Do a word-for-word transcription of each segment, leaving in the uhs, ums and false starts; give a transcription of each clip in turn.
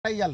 জালে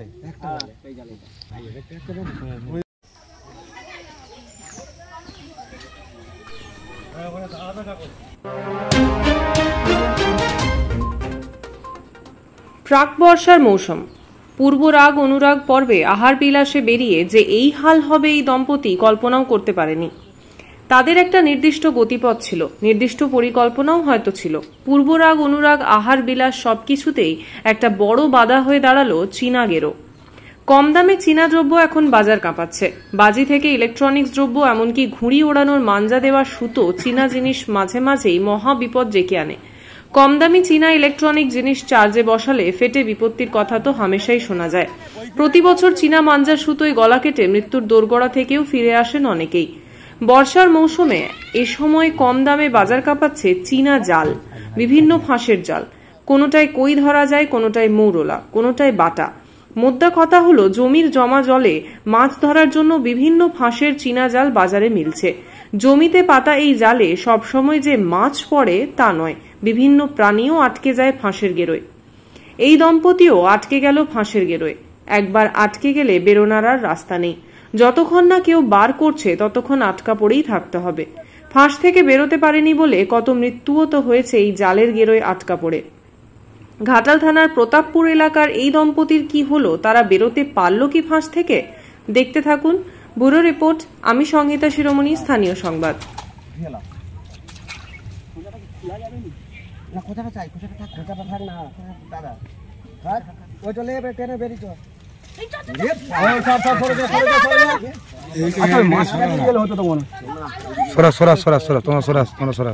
প্রাক বর্ষার মৌসুম। পূর্বরাগ অনুরাগ পর্বে আহার বিলাসে বেরিয়ে যে এই হাল হবে এই দম্পতি কল্পনাও করতে পারেনি। তাদের একটা নির্দিষ্ট গতিপথ ছিল, নির্দিষ্ট পরিকল্পনাও হয়তো ছিল। পূর্বরাগ অনুরাগ আহার বিলাস সবকিছুতেই একটা বড় বাধা হয়ে দাঁড়ালো চীনা গেরো। কম দামে চীনা দ্রব্য এখন বাজার কাঁপাচ্ছে। বাজি থেকে ইলেকট্রনিক্স দ্রব্য, এমনকি ঘুড়ি ওড়ানোর মাঞ্জা দেওয়া সুতো, চীনা জিনিস মাঝে মাঝেই মহা বিপদ ডেকে আনে। কম দামি চীনা ইলেকট্রনিক জিনিস চার্জে বসালে ফেটে বিপত্তির কথা তো হামেশাই শোনা যায়। প্রতি বছর চীনা মাঞ্জার সুতোয় গলা কেটে মৃত্যুর দোরগোড়া থেকেও ফিরে আসেন অনেকেই। বর্ষার মৌসুমে এ সময় কম দামে বাজার কাঁপাচ্ছে চীনা জাল, বিভিন্ন ফাঁসের জাল। কোনোটায় কই ধরা যায়, কোনোটায় মৌরলা, কোনোটায় বাটা। মোদ্দা কথা হলো, জমির জমা জলে মাছ ধরার জন্য বিভিন্ন ফাঁসের চীনা জাল বাজারে মিলছে। জমিতে পাতা এই জালে সবসময় যে মাছ পড়ে তা নয়, বিভিন্ন প্রাণীও আটকে যায় ফাঁসের গেরোয়। এই দম্পতিও আটকে গেল ফাঁসের গেরোয়। একবার আটকে গেলে বেরোনার আর রাস্তা নেই। যতক্ষণ না কেউ বার করছে ততক্ষণ আটকা পড়েই থাকতে হবে। ফাঁস থেকে বেরোতে পারেনি বলে কত মৃত্যুও তো হয়েছে এই জালের গেরোয় আটকা পড়ে। ঘাটাল থানার প্রতাপপুর এলাকার এই দম্পতির কি হলো, তারা বেরোতে পারল কি ফাঁস থেকে? দেখতে থাকুন ব্যুরো রিপোর্ট। আমি সংহিতা শিরোমণি, স্থানীয় সংবাদ। সরা সরা সরা সরা তোমার সরা তোমার সরা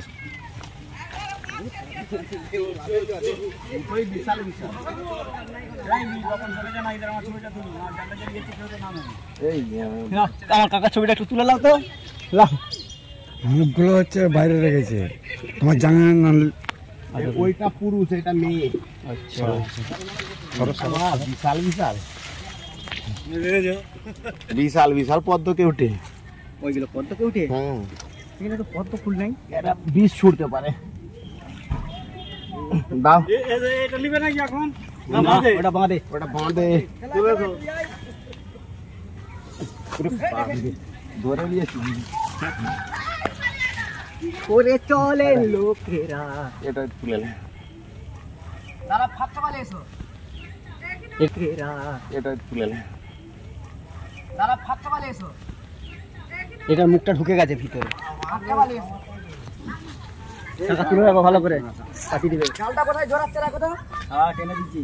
আমার কাকার ছবিটা একটু তুলে লাও তো। মুখগুলো হচ্ছে বাইরে রেখেছে তোমার জানা। ওইটা পুরুষ, এটা মেয়ে। আচ্ছা, বিশাল বিশাল বিশাল বিশাল পদ্মকে উঠে, ওইগুলো পদ্মকে উঠে। হ্যাঁ, এখানে তো পদ্ম ফুল নাই, এটা বিষ ছুটতে পারে। দাও, এটা নিবে নাকি এখন? না, ওটা বাঁধে, ওটা বাঁধে ধরে নিয়েছি। ওরে চলে লোকেরা, এটা তুলে নে। দাদা ফাটতে পারে এসো, একেরা এটা তুলে নে। দাদা ফাটতে পারে এসো, এটার মুখটা ঢুকে গেছে ভিতরে। ফাটতে পারে এসো, টাকা তুলে রাখো ভালো করে, কাটি দিবে। চালটা কোথায় জোরাতে রাখো তো। হ্যাঁ, টেনে দিচ্ছি।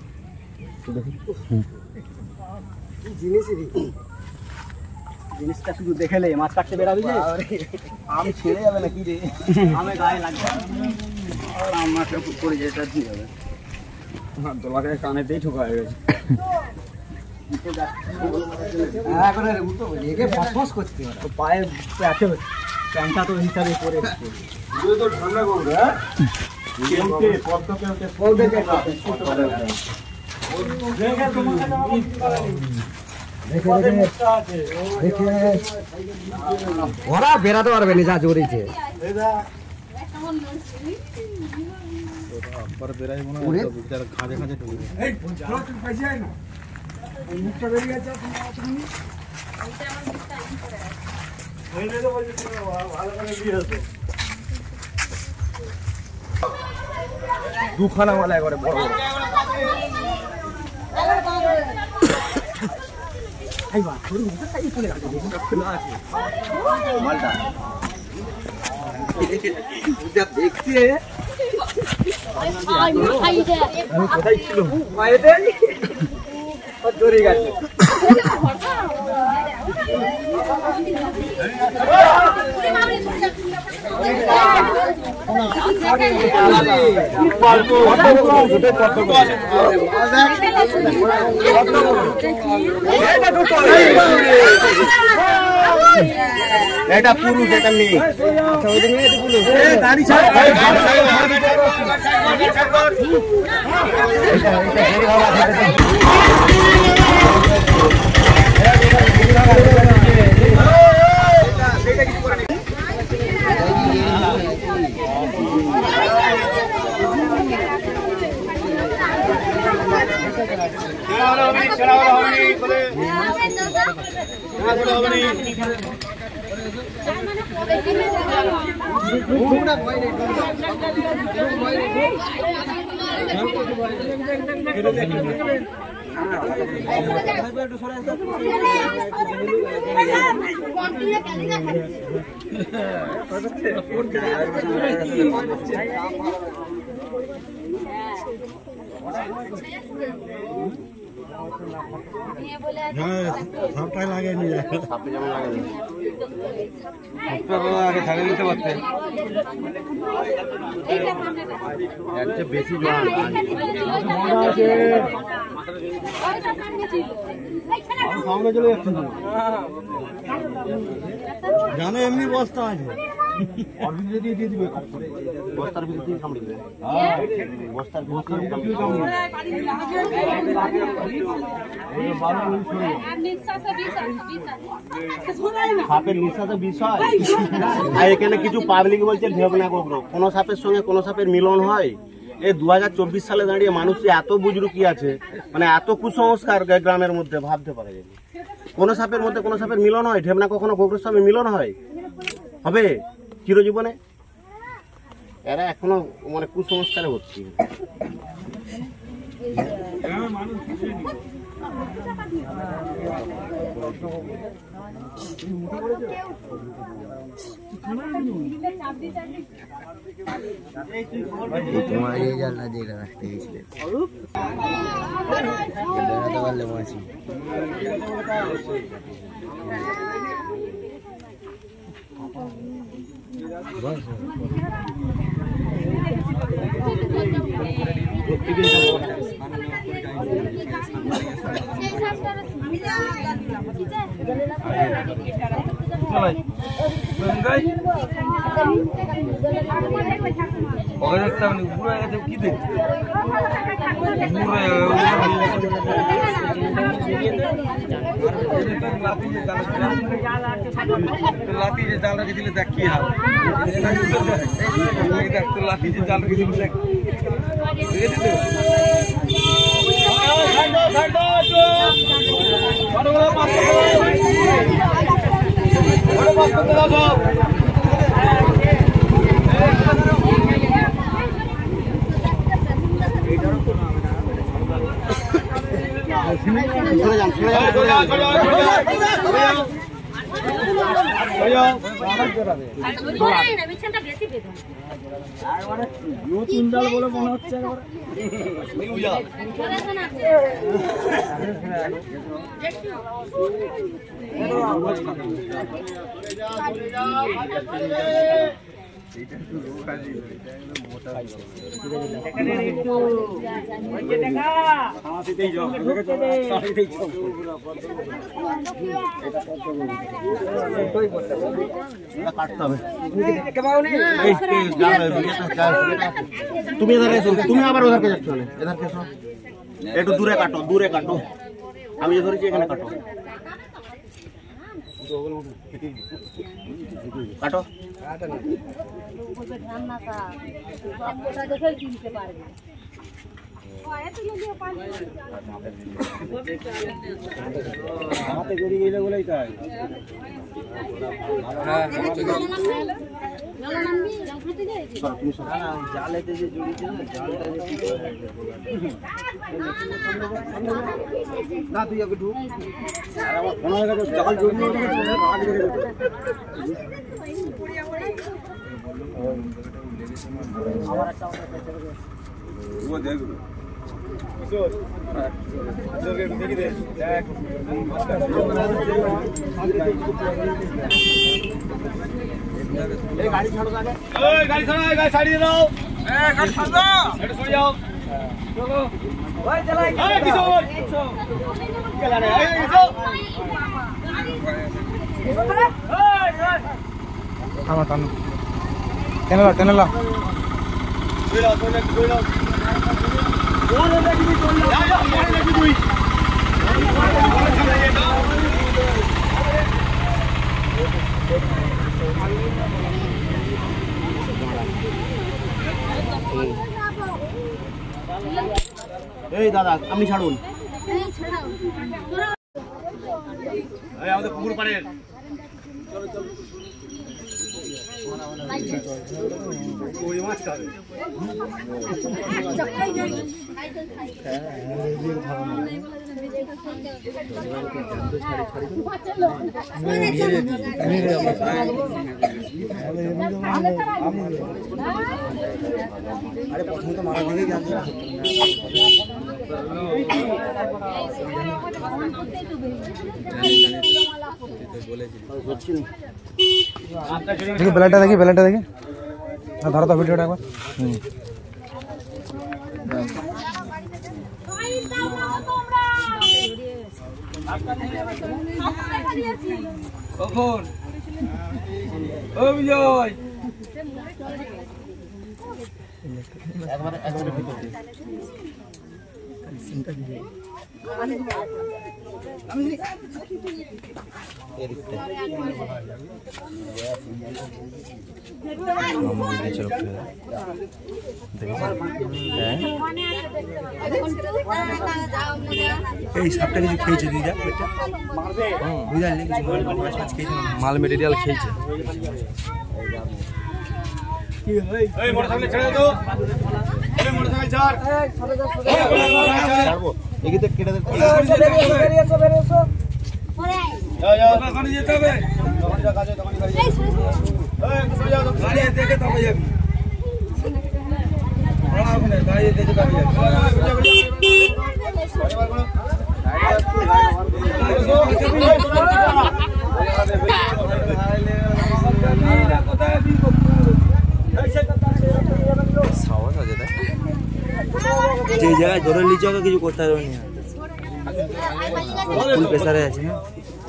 কি জিনিসই জিনিসটা শুধু দেখেলে মাছ কাটতে বেরাবি যে আম ছেড়ে যাবে না কি রে? আমে গায়ে লাগবে, আমাকে পড়ে যায়, এটা দিয়ে যাবে। হ্যাঁ, দোলাকে কানেতেই ঠোকা হয়ে গেছে। হ্যাঁ, করে রে উঠো, একে ফসফস করতে হবে। পায়ে আছে প্যান্টটা তো হিসাবে পরে এসছে। তুই তো ঠান্ডা করবে। হ্যাঁ, কেমতে পদ্মকে ওকে পদ্মকে পদ্মকে দেখে তোমাকে জামা দিতে পারেনি। ওরা বেরাতে পারবে না, যা জড়িয়েছে। দুখানা মালা করে বড় বড়। দেখছে কোথায় ছিল মায়েতে ধরে গেছে। এটা পুরুষ, এটা মেয়ে। Chalo, chalo. সবটাই লাগে নিয়ে আপনি যেমন লাগে আগে ছাড়িয়ে নিতে পারতেন বেশি সামনে চলে যাচ্ছে জানে এমনি বস্তা আছে দিয়ে দিয়ে দিবে বস্তার ভিতরে দিয়ে কামড়ে দিবে বস্তার ভিতরে সাপের নিঃশ্বাসে বিষয় আর এখানে কিছু পাবলিক বলছে ভেবনা গোবর কোন সাপের সঙ্গে কোন সাপের মিলন হয়। এই দু হাজার চব্বিশ সালে দাঁড়িয়ে মানুষ এত বুজরুকি আছে, মানে এত কুসংস্কার গ্রামের মধ্যে ভাবতে পারে যে কোন সাপের মধ্যে কোন সাপের মিলন হয়। ঢেবনা কখনো গোবরের সঙ্গে মিলন হয় হবে চিরজীবনে? এরা এখনো মানে কুসংস্কারে ভর্তি। তোমার এই জানলা যেটা রাখতে গেছিলে বেড়াতে পারলে মাছি কি দেখতে লাঠি যে জাল রেখে দিলে দেখ কি হবে, লাঠি যে জাল রেখে দিলে দেখ নতুন জাল বলে মনে হচ্ছে কাটতে হবে। তুমি এধারে এসো, তুমি আবার ওধারকে যাচ্ছ, এধারকে এসো, একটু দূরে কাটো, দূরে কাটো। আমি যে ধরেছি এখানে কাটো, কাটো। হাতে গড়িয়ে গেলে বলেই তাই জালেতে যে জড়িয়েছে না তুই আগে ঢুক, জাল জড়িয়ে দেখবে গাড়ি ছাড়ো, আগে গাড়ি ছাড়ো, গাড়ি ছাড়িয়ে দাও, গাড়ি ছাড় দাও, এটা সরে যাও, চলো ভাই চালাই কিশোর গেলা রে, এই চল থামো থামো, টেনে লাও টেনে লাও, কই লাও কই লাও কই লাও, ওরে দেখি তুই যা যা পরে দেখি তুই এই দাদা আপনি ছাড়ুন। আমাদের পুকুর পাড়ের ওই মাছটা আরে প্রথমে তো মারা দিকে গেছে দেখি বেলাটা দেখি বেলাটা দেখি ধরো তো ভিডিওটা একবার হুম কখন ও বিজয় একবার একবার ভিতর দিয়ে সিনটা দিয়ে আমি এদিকটা মামা দিয়ে চলো এই সাপটা কিছু খেয়েছে দিদা এটা মারবে বুঝালি কিছু মাছ মাছ খেয়েছে মাল মেটেরিয়াল খেয়েছে এই মোটরসাইকেল ছেড়ে দাও এই মোটরসাইকেল ছাড় ছাড়বো এদিকে কেটে দে বেরিয়ে এসো বেরিয়ে এসো যাও যাও দোকানে যেতে হবে দোকানে যা কাজে দোকানে গাড়ি এই সরে যাও গাড়ি দেখে তবে যাবি বড় আপনি গাড়ি দেখে তবে যাবি যে জায়গায় ধরে নিচে ওকে কিছু করতে পারবে না ফুল প্রেসারে আছে না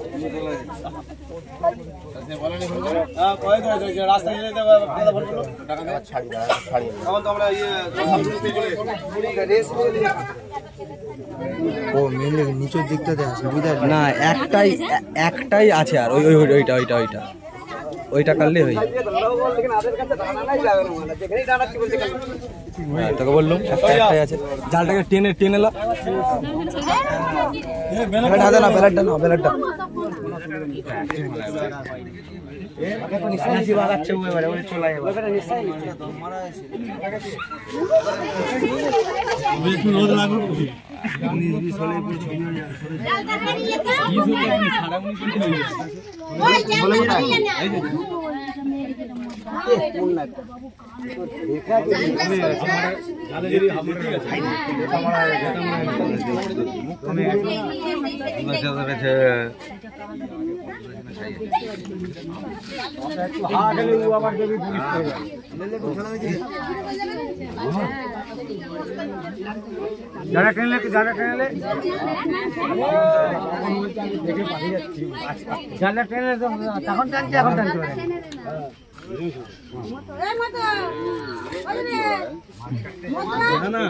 রাস্তায় যেতে ছাড়ি ছাড়ি তখন তো আমরা ইয়ে ও মেনলি নিচের দিকটাতে আছে বুঝলেন না একটাই একটাই আছে আর ওই ওই ওইটা ওইটা ওইটা ওইটা কাটলে হয়ে যাবে তোকে বললাম একটা একটাই আছে জালটাকে টেনে টেনে লা বেলাটা না বেলাটা না বেলাটা যারা ট্রেনে যারা ট্রেনে যারা ট্রেনে তখন টানছে এখন টানতে পারে না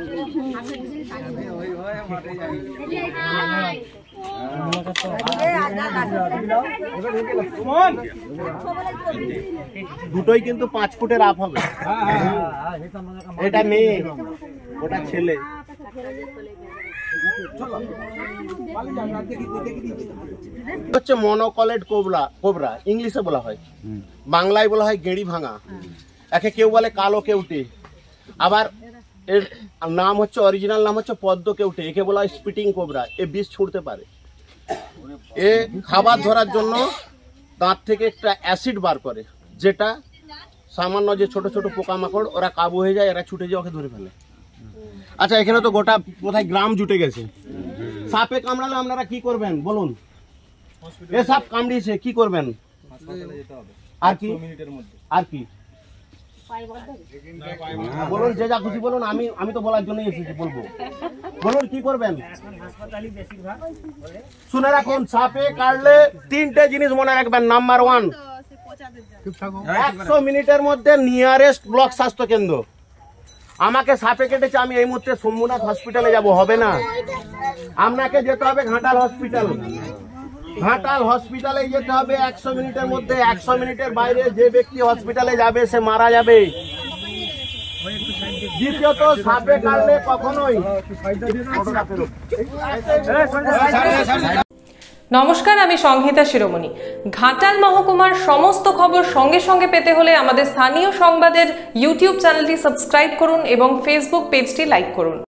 দুটোই কিন্তু পাঁচ ফুটের আপ হবে এটা মেয়ে ওটা ছেলে হচ্ছে মনোকলেট কোবরা কোবরা ইংলিশে বলা হয় বাংলায় বলা হয় গেঁড়ি ভাঙা একে কেউ বলে কালো কেউটে আবার এর নাম হচ্ছে অরিজিনাল নাম হচ্ছে পদ্ম কেউটে একে বলা হয় স্পিটিং কোবরা এ বিষ ছুটতে পারে এ খাবার ধরার জন্য দাঁত থেকে একটা অ্যাসিড বার করে যেটা সামান্য যে ছোট ছোট পোকামাকড় ওরা কাবু হয়ে যায় এরা ছুটে যায় ওকে ধরে ফেলে আচ্ছা এখানে তো গোটা কোথায় গ্রাম জুটে গেছে সাপে কামড়ালে আপনারা কি করবেন বলুন এ সাপ কামড়িয়েছে কি করবেন আর কি আর কি বলুন যে যা খুশি বলুন আমি আমি তো বলার জন্যই এসেছি বলবো বলুন কি করবেন শুনে রাখুন সাপে কাটলে তিনটে জিনিস মনে রাখবেন নাম্বার ওয়ান একশো মিনিটের মধ্যে নিয়ারেস্ট ব্লক স্বাস্থ্য কেন্দ্র আমাকে সাপে কেটেছে আমি এই মুহূর্তে শম্ভুনাথ হসপিটালে যাব হবে না আপনাকে যেতে হবে ঘাটাল হসপিটাল ঘাটাল হসপিটালে যেতে হবে একশো মিনিটের মধ্যে একশো মিনিটের বাইরে যে ব্যক্তি হসপিটালে যাবে সে মারা যাবে দ্বিতীয়ত সাপে কাটলে কখনোই নমস্কার, আমি সংহিতা শিরোমণি। ঘাটাল মহকুমার সমস্ত খবর সঙ্গে সঙ্গে পেতে হলে আমাদের স্থানীয় সংবাদের ইউটিউব চ্যানেলটি সাবস্ক্রাইব করুন এবং ফেসবুক পেজটি লাইক করুন।